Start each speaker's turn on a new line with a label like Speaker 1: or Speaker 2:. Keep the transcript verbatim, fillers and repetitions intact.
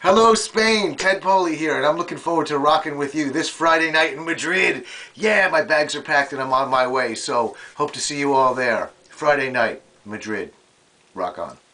Speaker 1: Hello Spain, Ted Poley here, and I'm looking forward to rocking with you this Friday night in Madrid. Yeah, my bags are packed and I'm on my way, so hope to see you all there. Friday night, Madrid. Rock on.